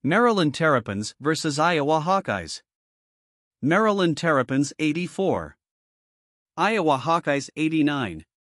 Maryland Terrapins vs. Iowa Hawkeyes. Maryland Terrapins 84. Iowa Hawkeyes 89.